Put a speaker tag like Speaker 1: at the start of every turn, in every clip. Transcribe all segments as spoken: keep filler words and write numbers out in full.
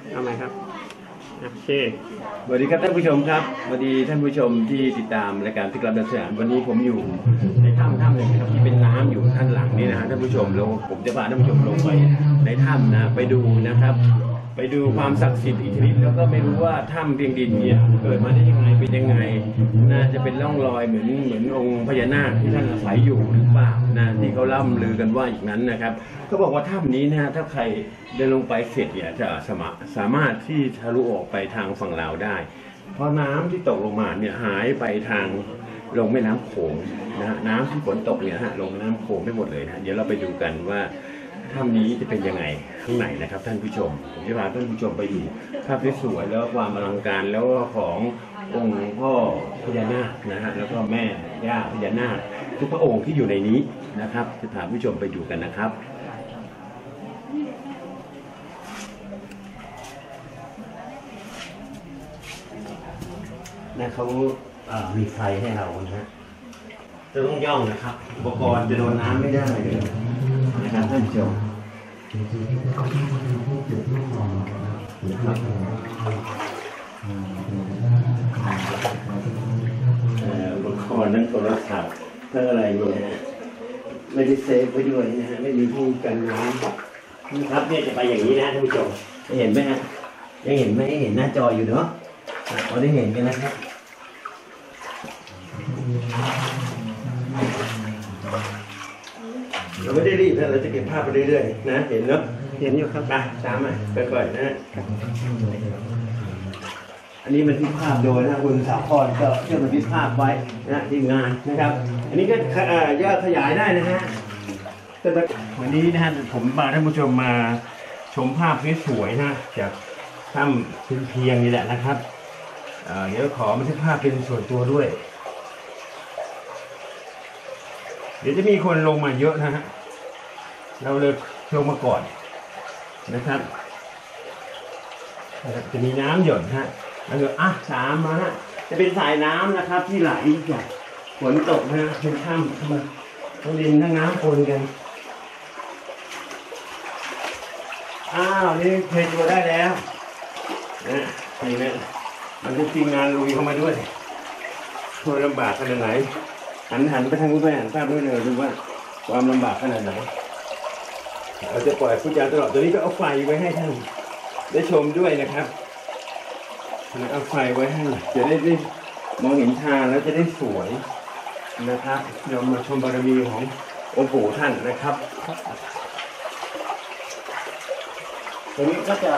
Speaker 1: เอาไหมครับโอเค
Speaker 2: สวัสดีครับท่านผู้ชมครับสวัสดีท่านผู้ชมที่ติดตามรายการที่กลับดัชนวันนี้ผมอยู่ในถ้ำถ้ำหนึ่งครับที่เป็นน้ำอยู่ท่านหลังนี่นะฮะท่านผู้ชมแล้วผมจะพาท่านผู้ชมลงไปในถ้ำนะไปดูนะครับไปดูความศักดิ์สิทธิ์อิทธิฤทธิ์แล้วก็ไม่รู้ว่าถ้ำเพียงดินเนี่ยเกิดมาได้ยังไงเป็นยังไงน่าจะเป็นร่องรอยเหมือนเหมือนองค์พญานาคที่ท่านอาศัยอยู่หรือเปล่านะที่เขาล่ำลือกันว่าอย่างนั้นนะครับเขาบอกว่าถ้ำนี้นะถ้าใครเดินลงไปเสร็จเนี่ยจะสามารถสามารถที่ทะลุออกไปทางฝั่งลาวได้เพราะน้ำที่ตกลงมาเนี่ยหายไปทางลงแม่น้ำโขงนะฮะน้ำที่ฝนตกเนี่ยฮะลงแม่น้ำโขงไปหมดเลยนะเดี๋ยวเราไปดูกันว่าถ้ำนี้จะเป็นยังไงข้างในนะครับท่านผู้ชมผมจะพาท่านผู้ชมไปดูภาพสวยแล้วความอลังการแล้วก็ขององค์พ่อพญานาคนะฮะแล้วก็แม่ย่าพญานาคทุกพระองค์ที่อยู่ในนี้นะครับจะพาผู้ชมไปดูกันนะครับนะเขามีไฟให้เรานะฮะจะต้องย่องนะครับอุปกรณ์จะโดนน้ำไม่ได้เลยนะครับท่านผู้ชมนะครับอุปกรณ์นั้นโทรศัพท์ทั้งอะไรเนี่ยไม่ได้เซฟไว้ด้วยนะฮะไม่มีที่กันน้ำนะครับเนี่ยจะไปอย่างนี้นะท่านผู้ชมเห็นไหมฮะยังเห็นไหมเห็นหน้าจออยู่เนาะเราได้เห็นกันนะครับเราไม่ได้รีบนะเราจะเก็บภาพไปเรื่อยๆนะเห็นเนาะ
Speaker 1: เห็นอยู่ครับ
Speaker 2: มาตามมาค่อยๆนะอันนี้มันที่ภาพโดยนะคุณสาพรก็เชื่อมันที่ภาพไว้นะทีมงานนะครับอันนี้ก็ย่อขยายได้นะฮะวันนี้นะฮะผมมาท่านผู้ชมมาชมภาพสวยๆนะจากถ้ำพื้นเพียงนี่แหละนะครับเดี๋ยวขอบันทึกภาพเป็นส่วนตัวด้วยเดี๋ยวจะมีคนลงมาเยอะนะฮะเราเลยลงมาก่อนนะครับจะมีน้ำหยดฮะแล้วก็อ่ะสามมาฮะจะเป็นสายน้ำนะครับที่ไหลจากฝนตกนะฮะเป็นถ้ำทั้งดินทั้งน้ำปนกันอ้าวนี่เพลงตัวได้แล้วนะนี่นะมันจะทีมงานลุยเข้ามาด้วยโหลำบากขนาดไหนหันหันไปทางนู้นไปหันภาพนู้นเลยดูว่าความลำบากขนาดไหนเราจะปล่อยผู้จาตลอดตัวนี้ก็เอาไฟไว้ให้ท่านได้ชมด้วยนะครับเอาไฟไว้ให้จะได้ได้มองเห็นทางแล้วจะได้สวยนะครับเรามาชมบารมีขององค์ปู่ท่านนะครับตรงนี้ก็จะ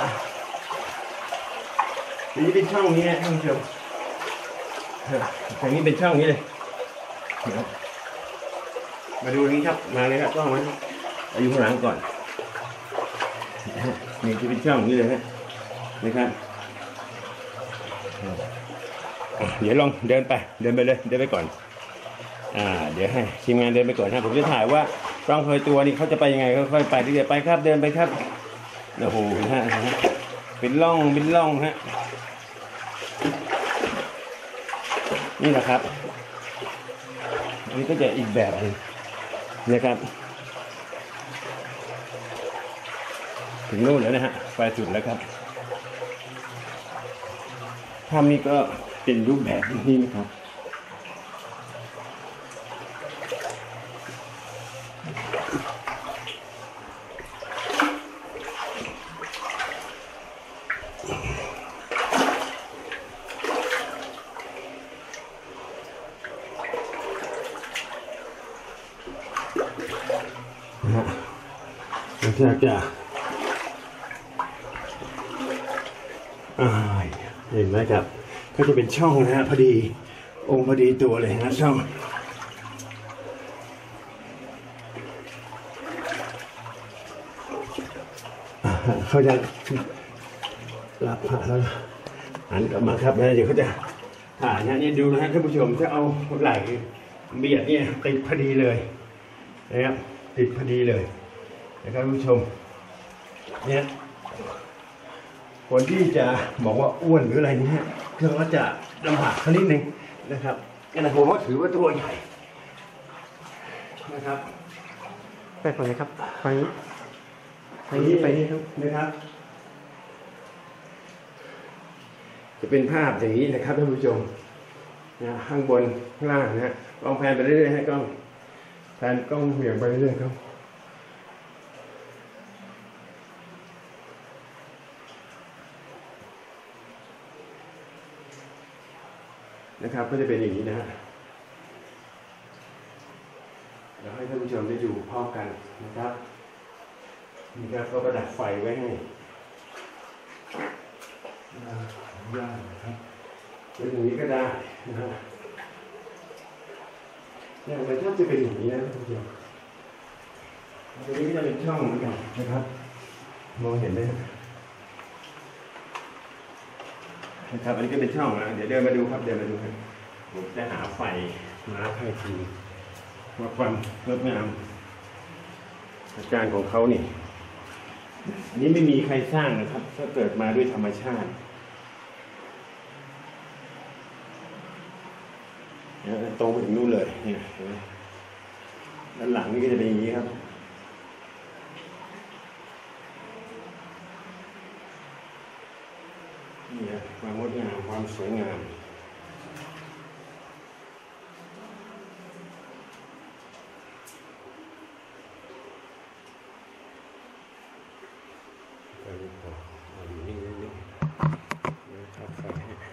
Speaker 2: นี่เป็นช่องนี้นะท่านผู้ชมตรงนี้เป็นช่องนี้เลยมาดูนี้ครับมาเลยครับกล้องมันอายุข้างหลังก่อนนี่จะเป็นช่องนี้เลยฮะนะครับเดี๋ยวลองเดินไปเดินไปเลยเดินไปก่อนอ่าเดี๋ยวให้ทีมงานเดินไปก่อนนะผมจะถ่ายว่ากล้องเคยตัวนี้เขาจะไปยังไงค่อยๆไปเรื่อยๆไปครับเดินไปครับโอ้โหฮะเป็นร่องเป็นร่องฮะนี่แหละครับอันนี้ก็จะอีกแบบนึงนะครับถึงนู่นแล้วนะฮะไปสุดแล้วครับถ้ำนี้ก็เป็นรูปแบบนี้นะครับมันจะเห็นไหมครับก็จะเป็นช่องนะฮะพอดีองค์พอดีตัวเลยนะช่องเขาจะรับผ่าแล้วหันกลับมาครับนะเดี๋ยวเขาจะถ่ายนะนี่ดูนะฮะท่านผู้ชมจะเอาไหล่เบียดเนี่ยติดพอดีเลยนะครับติดพอดีเลยนะครับผู้ชมเนี่ยคนที่จะบอกว่าอ้วนหรืออะไรนี้เครื่องก็จะลำบากนิดนึงนะครับแต่ผมก็ถือว่าตัวใหญ่นะครับ
Speaker 1: ไปก่อนเลยครับไปไปนี่ไปนี่ครับ
Speaker 2: นะครับจะเป็นภาพอย่างนี้นะครับท่านผู้ชมนะข้างบนข้างล่างนะฮะลองแพนไปเรื่อยๆให้กล้องแพนกล้องเหวี่ยงไปเรื่อยๆครับนะครับก็จะเป็นอย่างนี้นะฮะเดี๋ยวให้ท่านผู้ชมได้ดูพร้อมกันนะครับนี่ครับก็ประดับไฟไว้ให้ย่างนะครับเป็นอย่างนี้ก็ได้นะฮะเนี่ยมันชอบจะเป็นอย่างนี้นะท่านผู้ชมตรงนี้ก็จะเป็นช่องเหมือนกันนะครับมองเห็นไหมนะครับอันนี้ก็เป็นช่องนะเดี๋ยวเดินมาดูครับเดินมาดูครับผมจะหาไฟมาให้ทีว่าความงดงามอาการของเขานี่อันนี้ไม่มีใครสร้างนะครับก็เกิดมาด้วยธรรมชาติตรงไปถึงนู่นเลยเนี่ยด้านหลังนี่ก็จะเป็นอย่างนี้ครับนี่ความงดงามความสวยงามอยู่นี่นี่นะครับไฟ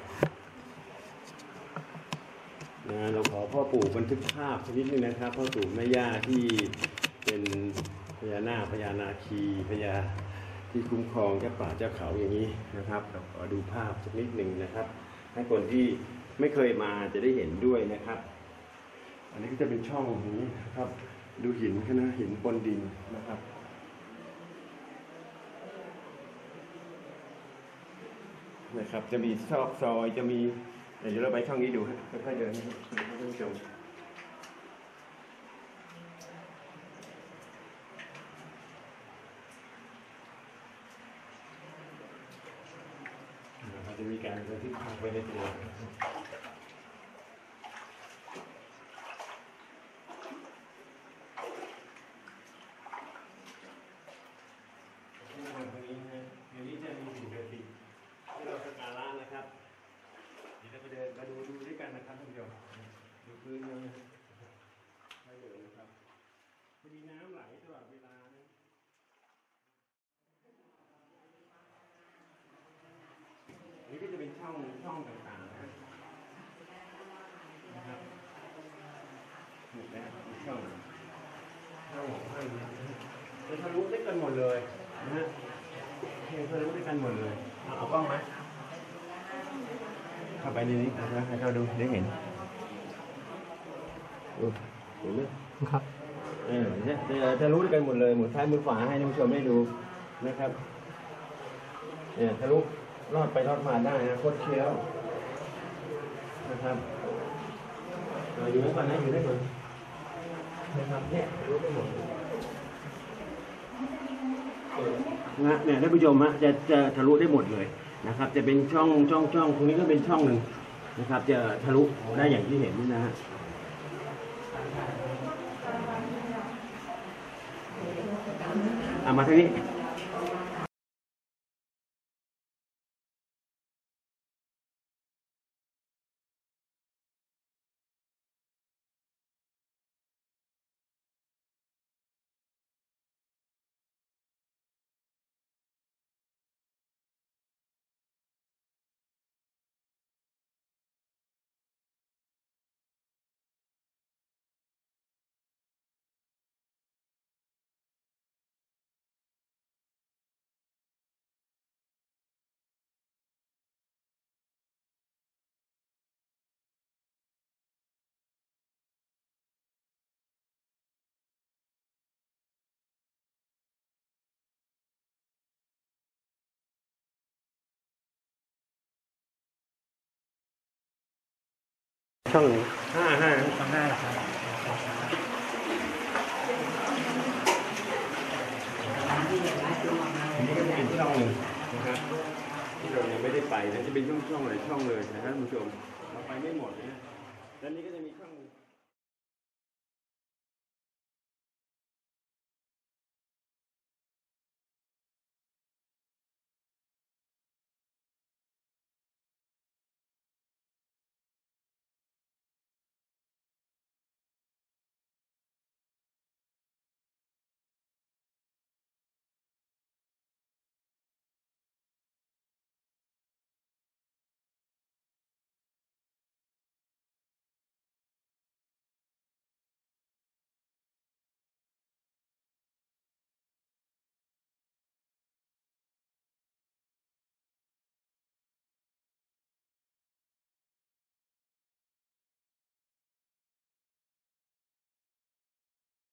Speaker 2: นะเราขอพ่อปู่บันทึกภาพชนิดนึงนะครับพ่อปู่แม่ย่าที่เป็นพญานาคพญานาคีพญาที่คุ้มครองเจ้าป่าเจ้าเขาอย่างนี้นะครับเราขอดูภาพสักนิดหนึ่งนะครับให้คนที่ไม่เคยมาจะได้เห็นด้วยนะครับอันนี้ก็จะเป็นช่องอย่างนี้นะครับดูหินคณะหินบนดินนะครับนะครับจะมีซอกซอยจะมีเดี๋ยวเราไปช่องนี้ดูฮะค่อยๆเดินนะครับท่านผู้ชมเราจะมีการบันทึกภาพไว้ในตัวมาดูดูด้วยกันนะครับท่านผู้ชมดูพื้นเลยไม่เหลือนะครับจะมีน้ำไหลตลอดเวลานะนี่ก็จะเป็นช่องช่องต่างๆนะครับนี่นะช่องช่องของท่านจะทะลุได้กันหมดเลยนะฮะทะลุได้กันหมดเลยเอากล้องไหมเข้าไปในนี้นะให้เราดูได้เห็นเห็นไหมครับเออจะจะรู้ด้วยกันหมดเลยหมุนซ้ายมือขวาให้ท่านผู้ชมได้ดูนะครับเนี่ยทะลุรอดไปรอดมาได้นะโคตรเคี้ยวนะครับอยู่ได้ก่อนนะอยู่ได้ก่อนนะครับเนี่ยรู้ได้หมดนะเนี่ยท่านผู้ชมฮะจะจะทะลุได้หมดเลยนะครับจะเป็นช่องช่องช่องตรงนี้ก็เป็นช่องหนึ่งนะครับจะทะลุได้อย่างที่เห็นนี่นะฮะเอามาทางนี้ช่องห้าห้าช่องห้าเหรอครับอันนี้ก็จะเป็นช่องหนึ่งนะครับที่เรายังไม่ได้ไปนะจะเป็นช่องช่องหลายช่องเลยนะครับท่านผู้ชมเราไปไม่หมดนะแล้วนี้ก็จะมีช่อง